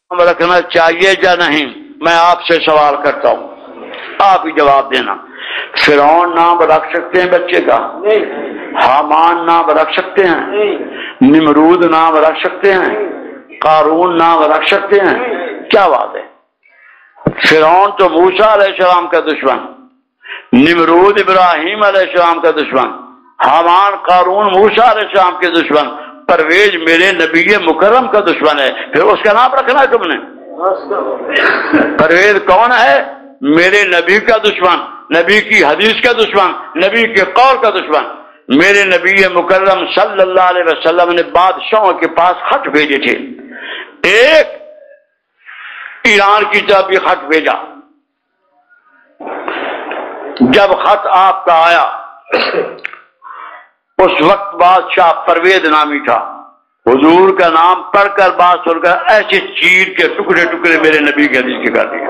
رکھنا چاہیے یا نہیں؟ میں آپ سے سوال کرتا ہوں، آپ ہی جواب دینا۔ فرعون نام رکھ سکتے ہیں بچے کا؟ حامان نام رکھ سکتے ہیں؟ نمرود نام رکھ سکتے ہیں؟ قارون نام رکھ سکتے ہیں؟ کیا بات ہے؟ فرعون تو موسیٰ علیہ السلام کا دشمن، نمرود ابراہیم علیہ السلام کا دشمن، حامان قارون موسیٰ علیہ السلام کے دشمن، پرویز میرے نبی مکرم کا دشمن ہے، پھر اس کا نام رکھنا ہے تم نے؟ پرویز کون ہے؟ میرے نبی کا دشمن، نبی کی حدیث کا دشمن، نبی کے قول کا دشمن۔ میرے نبی مکرم صلی اللہ علیہ وسلم نے بادشاہوں کے پاس خط بھیجے تھے، ایک ایران کی طرف بھی خط بھیجا۔ جب خط آپ کا آیا اس وقت بادشاہ پرویز نامی تھا، حضور کا نام پڑھ کر بات سن کر ایسے چیر کے ٹکڑے ٹکڑے میرے نبی کی حدیث کے کر دیے۔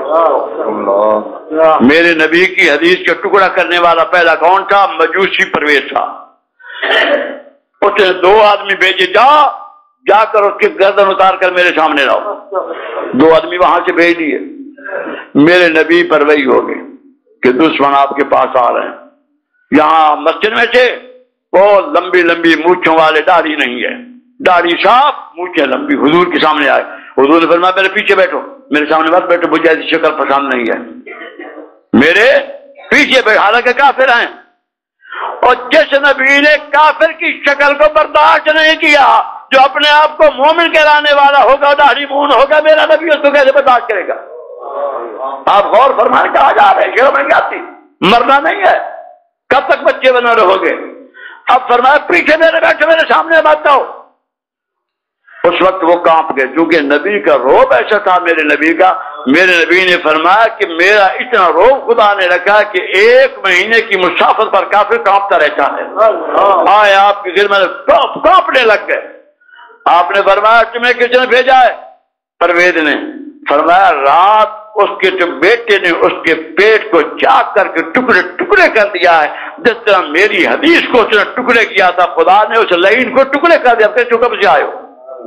میرے نبی کی حدیث کا ٹکڑا کرنے والا پہلا کون تھا؟ مجوسی پرویز تھا۔ اس نے 2 آدمی بھیجے، جا کر اس کی گردن اتار کر میرے سامنے لاؤ۔ 2 آدمی وہاں سے بھیج دیے، میرے نبی پر وحی ہو گئے کہ دشمن آپ کے پاس آ رہے ہیں۔ یہاں مسجد میں سے وہ لمبی لمبی مونچھوں والے، داڑھی نہیں ہے، داڑھی صاف مونچھیں لمبی، حضور کے سامنے آئے۔ حضور نے فرمایا میرے پیچھے بیٹھو، میرے سامنے مت بیٹھو، مجھے ایسی شکل پسند نہیں ہے، میرے پیچھے بیٹھو، حالانکہ کافر ہیں۔ اور جس نبی نے کافر کی شکل کو برداشت نہیں کیا، جو اپنے آپ کو مومن کہلانے والا ہوگا، داڑھی مون ہوگا، میرا نبی اس کو کیسے برداشت کرے گا؟ آپ غور فرمائیں، کہا جا رہے ہیں شروع میں کیا تھی؟ مرنا نہیں ہے، کب تک بچے بنا رہو گے؟ اب فرمایا پیچھے میرے بیٹھے، میرے سامنے بات آؤ۔ اس وقت وہ کانپ گئے، کیونکہ نبی کا روب ایسا تھا میرے نبی کا۔ میرے نبی نے فرمایا کہ میرا اتنا روب خدا نے رکھا کہ 1 مہینے کی مسافت پر کافر کانپتا رہتا ہے۔ آئے آپ کے دل میں کانپنے لگ گئے۔ آپ نے فرمایا تمہیں کس نے بھیجا ہے؟ پرویز نے۔ فرمایا رات اس کے بیٹے نے اس کے پیٹ کو چاک کر کے ٹکڑے ٹکڑے کر دیا ہے، جس طرح میری حدیث کو اس نے ٹکڑے کیا تھا، خدا نے اس لعین کو ٹکڑے کر دیا۔ پھر چکب سے آئے ہو؟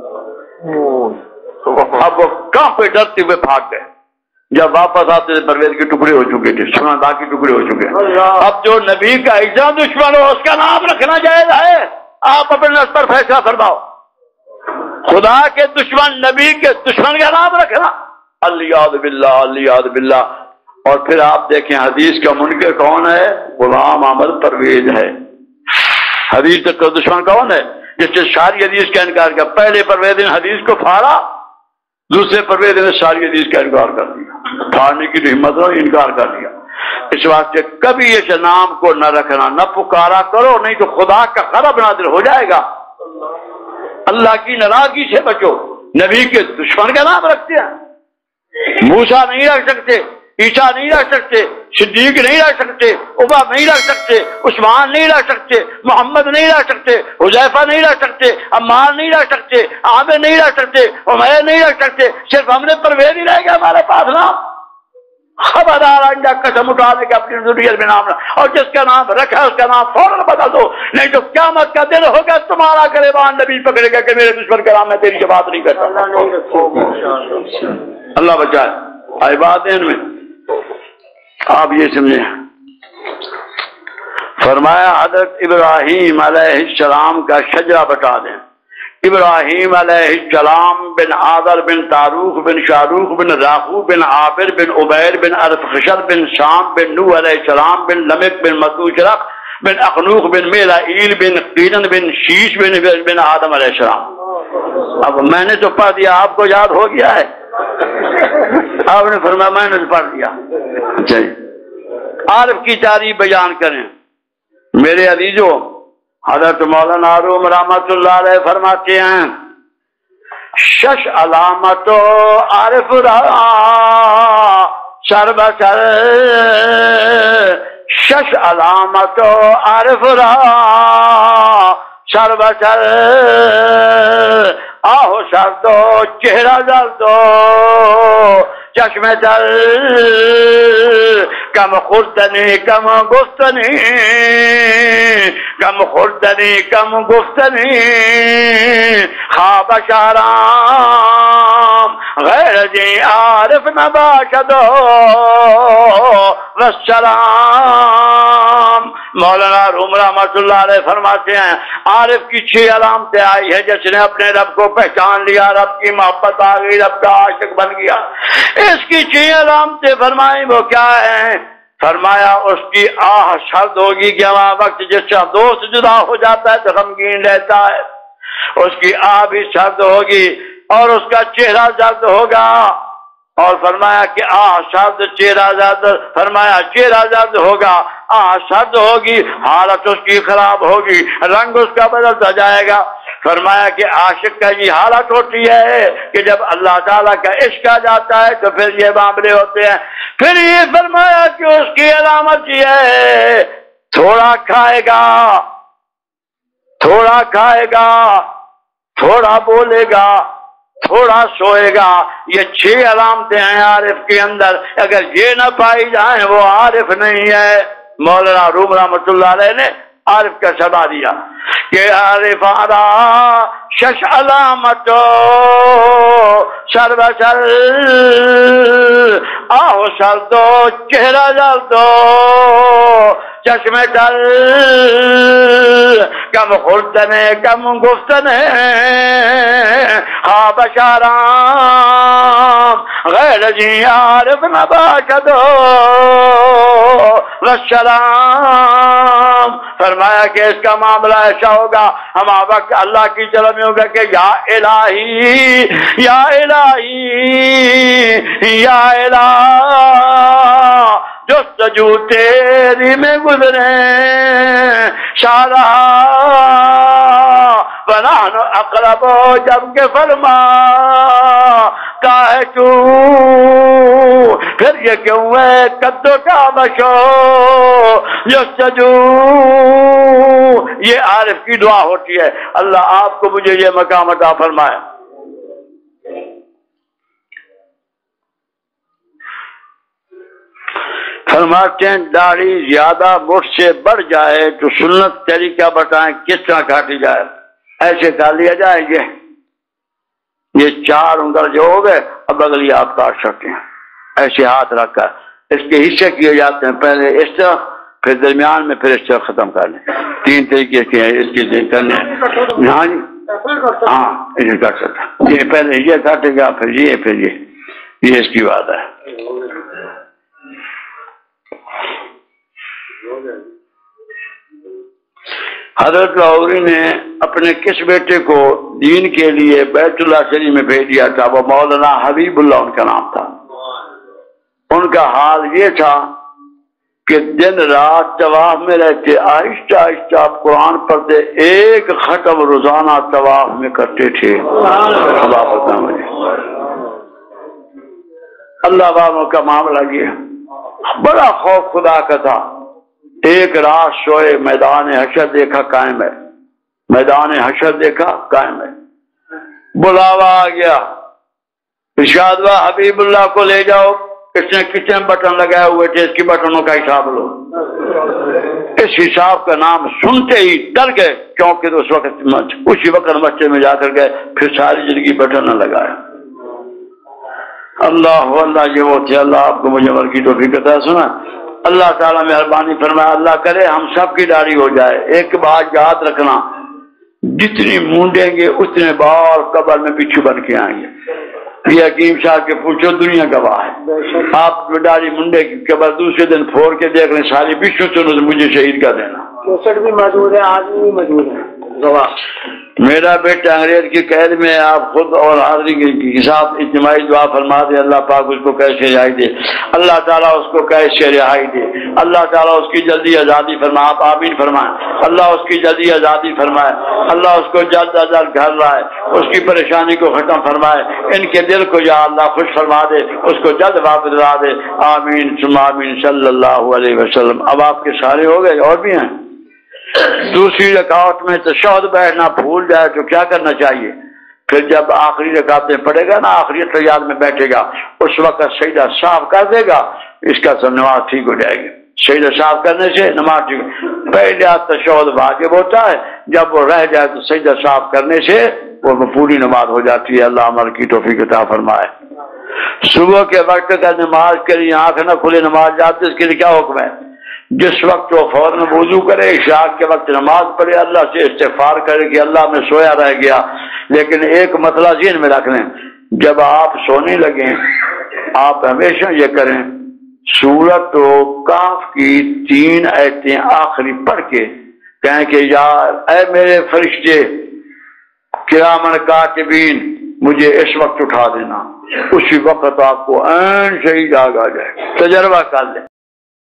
اب وہ کانپے ڈرتے ہوئے بھاگ گئے۔ جب واپس آتے تھے پرویز کے ٹکڑے ہو چکے تھے، سنا باقی ٹکڑے ہو چکے۔ اب جو نبی کا ایسا دشمن ہو اس کا نام رکھنا جائز ہے؟ آپ اپنے نفس پر فیصلہ فرماؤ۔ خدا کے دشمن، نبی کے دشمن کا نام رکھنا، الیاذ باللہ، الیاذ باللہ۔ اور پھر آپ دیکھیں حدیث کا منکر کون ہے؟ غلام احمد پرویز ہے۔ حدیث کا دشمن کون ہے؟ جس نے ساری حدیث کا انکار کیا۔ پہلے پرویز نے حدیث کو پھاڑا، دوسرے پرویز نے ساری حدیث کا انکار کر دیا، پھاڑنے کی ہمت ہو، انکار کر دیا۔ اس واسطے کبھی اس نام کو نہ رکھنا، نہ پکارا کرو، نہیں تو خدا کا غضب نازل ہو جائے گا، اللہ کی ناراضگی سے بچو۔ نبی کے دشمن کا نام رکھتے ہیں، موسیٰ نہیں رکھ سکتے، عیسیٰ نہیں رکھ سکتے، صدیق نہیں رکھ سکتے، عمر نہیں رکھ سکتے، عثمان نہیں رکھ سکتے، محمد نہیں رکھ سکتے، حذیفہ نہیں رکھ سکتے، عمار نہیں رکھ سکتے، عامر نہیں رکھ سکتے، عمیر نہیں رکھ سکتے، صرف ہم نے پرویز ہی رہ گیا ہمارے پاس نام۔ خبردار آئندہ قسم اٹھانے کے اپنی ضروریت میں نام، اور جس کا نام رکھا اس کا نام فوراً بدل دو، نہیں تو قیامت کا دن ہوگا تمہارا گریبان نبی پکڑے گا کہ میرے دشمن کا نام میں تیری بات نہیں کرتا۔ اللہ بچائے۔ آئی بات ہے ان میں، آپ یہ سمجھیں۔ فرمایا حضرت ابراہیم علیہ السلام کا شجرہ بتا دیں۔ ابراہیم علیہ السلام بن آذر بن تاروخ بن شاروخ بن راخو بن عابر بن عبیر بن ارفخشر بن شام بن نوح علیہ السلام بن لمک بن متوشرق بن اخنوخ بن میلائیل بن قینن بن شیش بن آدم علیہ السلام۔ اب میں نے تو پڑھ دیا، آپ کو یاد ہو گیا ہے؟ آپ نے فرمایا میں نے پڑھ دیا۔ اچھا جی، عارف کی تعریف بیان کریں۔ میرے عزیزو، حضرت مولانا روم رحمت اللہ علیہ فرماتے ہیں 6 علامتو عارف رہا سر بسر، 6 علامتو عارف رہا سر بسر، آہو سر دو چہرہ زر دو چشم در، کم خوردنی کم گفتنی، کم خوردنی کم گفتنی، خواب شارام غیر جی عارف نباشد والسلام. مولانا روم رحمۃ اللہ علیہ فرماتے ہیں عارف کی 6 علامتیں آئی ہیں. جس نے اپنے رب کو پہچان لیا، رب کی محبت آ گئی، رب کا عاشق بن گیا. اس کی 6 علامتیں فرمائیں وہ کیا ہیں؟ فرمایا اس کی آہ سرد ہوگی کہ وہاں وقت جس کا دوست جدا ہو جاتا ہے تو غمگین رہتا ہے، اس کی آہ بھی سرد ہوگی اور اس کا چہرہ زرد ہوگا. اور فرمایا کہ آہ سرد چہرہ زرد، فرمایا چہرہ زرد ہوگا، آہ سرد ہوگی، حالت اس کی خراب ہوگی، رنگ اس کا بدلتا جائے گا. فرمایا کہ عاشق کا یہ حالت ہوتی ہے کہ جب اللہ تعالیٰ کا عشق آ جاتا ہے تو پھر یہ معاملے ہوتے ہیں. پھر یہ فرمایا کہ اس کی علامت یہ ہے تھوڑا کھائے گا، تھوڑا کھائے گا، تھوڑا بولے گا، تھوڑا سوئے گا. یہ 6 علامتیں ہیں عارف کے اندر. اگر یہ نہ پائی جائیں وہ عارف نہیں ہے. مولانا روم رحمۃ اللہ علیہ نے عارف کا شبہ دیا کہ عارف آرا 6 علامت سر بسر آہو سر دو چہرہ جل دو چشم ڈل کم خوردن کم گفتن خواب شارام غیر جی عارف نباشد والسلام. فرمایا کہ اس کا معاملہ ایسا ہوگا ہم وقت اللہ کی طرف میں ہوگا کہ یا الہی یا الہی یا الہ جستجو تیری میں گزرے شارہ بنان اقرب جب کہ فرما کاہے تو پھر یہ کیوں ہے قدو کا بشو جستجو. یہ عارف کی دعا ہوتی ہے. اللہ آپ کو مجھے یہ مقام عطا فرمائے. فرماتے ہیں داڑھی زیادہ مٹھ سے بڑھ جائے تو سنت طریقہ بتائیں کس طرح کاٹی جائے. ایسے کاٹ لیا جائے گے. یہ 4 انگل جو ہو گئے اب اگلی آپ کاٹ سکتے ہیں. ایسے ہاتھ رکھ کر اس کے حصے کیے جاتے ہیں، پہلے اس طرح پھر درمیان میں پھر اس طرح ختم کر لیں. 3 طریقے کے ہیں اس کے کرنے. ہاں جی ہاں یہ کر سکتا. یہ پہلے یہ کاٹے گا پھر یہ اس کی بات ہے. حضرت لاہوری نے اپنے کس بیٹے کو دین کے لیے بیت اللہ شریف میں بھیج دیا تھا؟ وہ مولانا حبیب اللہ ان کا نام تھا. ان کا حال یہ تھا کہ دن رات طواف میں رہتے، آہستہ آہستہ آپ قرآن پڑھتے، 1 ختم روزانہ طواف میں کرتے تھے. اللہ والوں کا معاملہ یہ بڑا خوف خدا کا تھا. ایک رات سوئے، میدان حشر دیکھا قائم ہے، میدان حشر دیکھا قائم ہے. بلاوا آ گیا، ارشاد ہوا حبیب اللہ کو لے جاؤ. اس نے کتنے بٹن لگائے ہوئے تھے، اس کی بٹنوں کا حساب لو. اس حساب کا نام سنتے ہی ڈر گئے، کیونکہ اس وقت اسی وقت مسجد میں جا کر گئے، پھر ساری زندگی بٹن نہ لگایا. اللہ اللہ یہ وہ تھے. اللہ آپ کو مجھے عمل کی توفیق عطا. سنا اللہ تعالیٰ مہربانی فرمائے، اللہ کرے ہم سب کی داڑھی ہو جائے. ایک بات یاد رکھنا، جتنی مونڈیں گے اتنے بال قبر میں بچھو بن کے آئیں گے. یہ حکیم صاحب کے پوچھو، دنیا گواہ ہے. آپ داڑھی منڈے کی قبر دوسرے دن پھوڑ کے دیکھ لیں، ساری بچھو چلو مجھے شہید کر دینا. بھی موجود ہے، آج بھی موجود ہے گواہ. میرا بیٹا انگریز کی قید میں، آپ خود اور حاضری کے ساتھ اجتماعی دعا فرما دے. اللہ پاک اس کو کیسے رہائی دے، اللہ تعالیٰ اس کو کیسے رہائی دے، اللہ تعالیٰ اس کی جلدی آزادی فرمائے. آپ آمین فرمائیں. اللہ اس کی جلدی آزادی فرمائے، اللہ اس کو جلد از جلد گھر لائے، اس کی پریشانی کو ختم فرمائے. ان کے دل کو یا اللہ خوش فرما دے، اس کو جلد واپس لا دے. آمین ثم آمین صلی اللہ علیہ وسلم. اب آپ کے سارے ہو گئے، اور بھی ہیں. دوسری رکعت میں تشہد بیٹھنا بھول جائے تو کیا کرنا چاہیے؟ پھر جب آخری رکعتیں پڑھے گا نا، آخری تیار میں بیٹھے گا، اس وقت سجدہ صاف کر دے گا، اس کا سب نماز ٹھیک ہو جائے گی. سجدہ صاف کرنے سے نماز ٹھیک. پہلے تشہد واجب ہوتا ہے، جب وہ رہ جائے تو سجدہ صاف کرنے سے وہ پوری نماز ہو جاتی ہے. اللہ عمل کی توفیق عطا فرمائے. صبح کے وقت کا نماز کے لیے آنکھ نہ کھلے نماز جاتے، اس کے لیے کیا حکم ہے؟ جس وقت وہ فوراً وضو کرے، عشاء کے وقت نماز پڑھے، اللہ سے استغفار کرے کہ اللہ میں سویا رہ گیا۔ لیکن ایک مسئلہ ذہن میں رکھ لیں، جب آپ سونے لگیں آپ ہمیشہ یہ کریں، سورت و کاف کی 3 آیتیں آخری پڑھ کے کہیں کہ یار اے میرے فرشتے کرامن کاتبین مجھے اس وقت اٹھا دینا، اسی وقت آپ کو عین صحیح جاگ آ جائے۔ تجربہ کر لیں۔